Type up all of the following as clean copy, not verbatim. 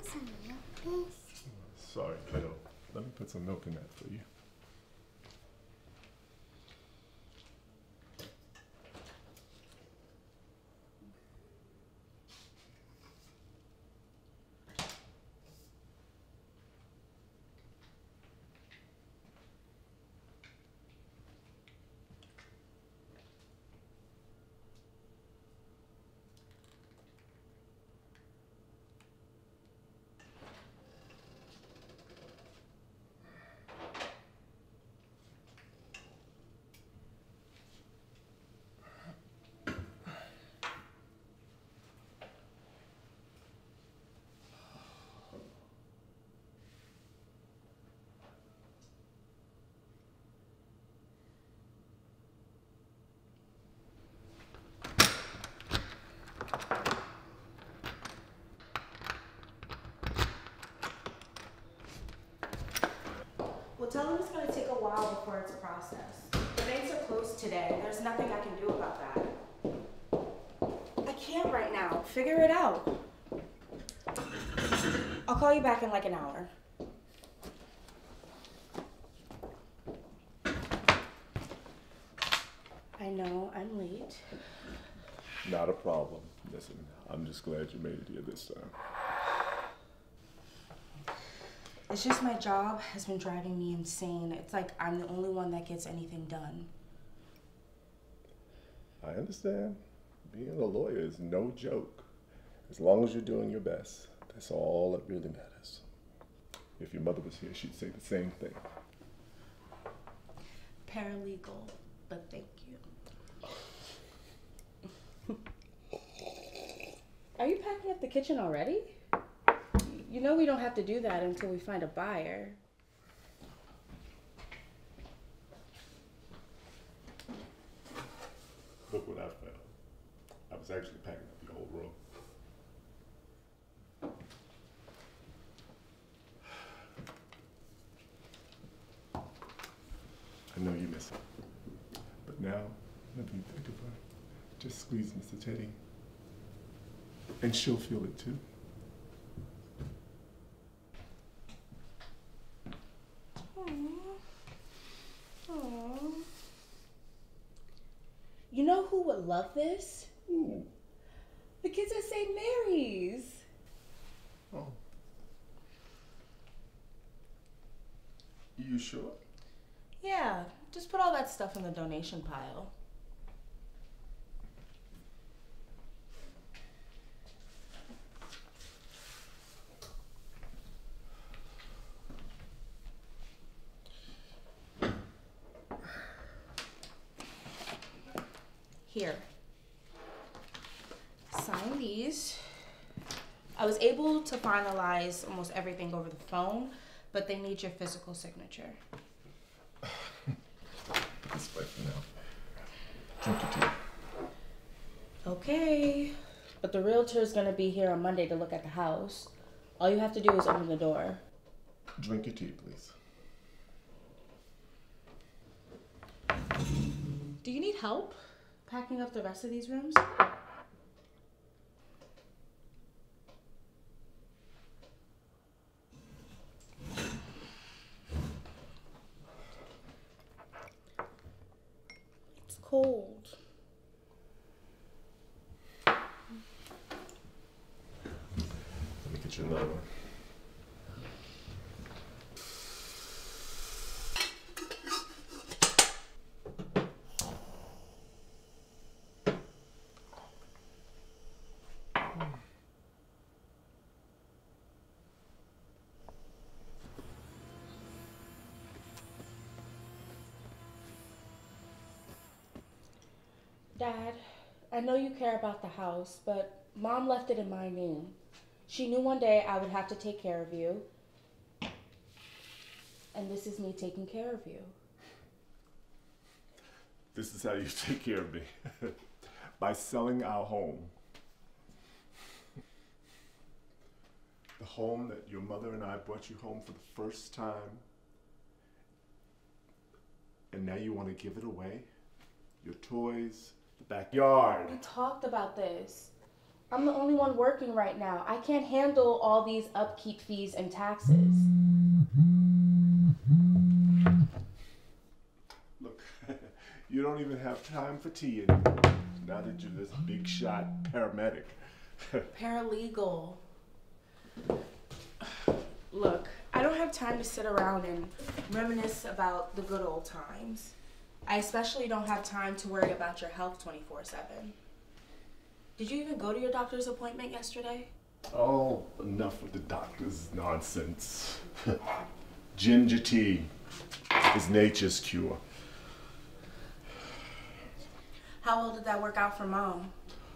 some milk, please? Sorry, kiddo. Let me put some milk in that for you. Well, tell them it's going to take a while before it's processed. The banks are closed today. There's nothing I can do about that. I can't right now. Figure it out. I'll call you back in like an hour. I know, I'm late. Not a problem. Listen, I'm just glad you made it here this time. It's just my job has been driving me insane. It's like I'm the only one that gets anything done. I understand. Being a lawyer is no joke. As long as you're doing your best, that's all that really matters. If your mother was here, she'd say the same thing. Paralegal, but thank you. Are you packing up the kitchen already? You know we don't have to do that until we find a buyer. Look what I found. I was actually packing up the whole room. I know you miss her. But now, let me think of her. Just squeeze Mr. Teddy. And she'll feel it too. Aww. You know who would love this? Ooh. The kids at St. Mary's. Oh. You sure? Yeah, just put all that stuff in the donation pile. Here. Sign these. I was able to finalize almost everything over the phone, but they need your physical signature. This way for now. Drink your tea. Okay, but the realtor is going to be here on Monday to look at the house. All you have to do is open the door. Drink your tea, please. Do you need help packing up the rest of these rooms? It's cold. Let me get you another one. Dad, I know you care about the house, but Mom left it in my name. She knew one day I would have to take care of you. And this is me taking care of you. This is how you take care of me. By selling our home. The home that your mother and I brought you home for the first time. And now you want to give it away? Your toys, the backyard. We talked about this. I'm the only one working right now. I can't handle all these upkeep fees and taxes. Look, you don't even have time for tea anymore. Now that you're this big shot paramedic. Paralegal. Look, I don't have time to sit around and reminisce about the good old times. I especially don't have time to worry about your health 24/7. Did you even go to your doctor's appointment yesterday? Oh, enough with the doctor's nonsense. Ginger tea is nature's cure. How well did that work out for Mom?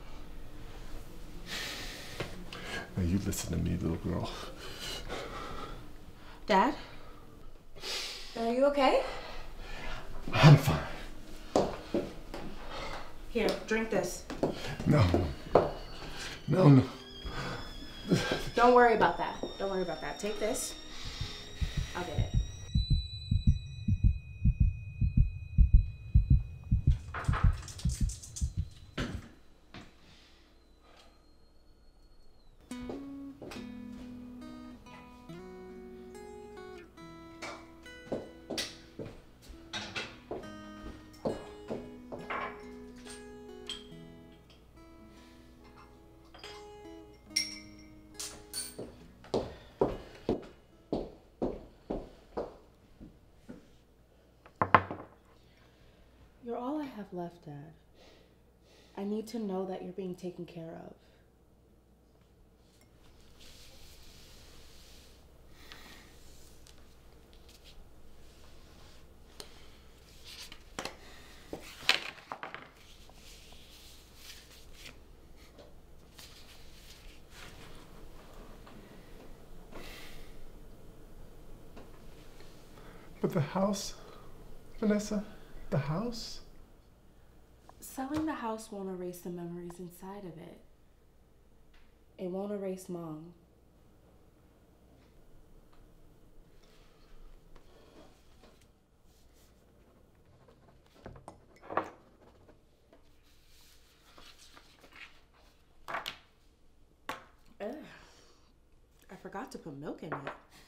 Now you listen to me, little girl. Dad? Are you okay? I'm fine. Here, drink this. No. No. Don't worry about that. Don't worry about that. Take this. I'll get it. You're all I have left, Dad. I need to know that you're being taken care of. But the house, Vanessa, the house? Selling the house won't erase the memories inside of it. It won't erase Mom. Ugh. I forgot to put milk in it.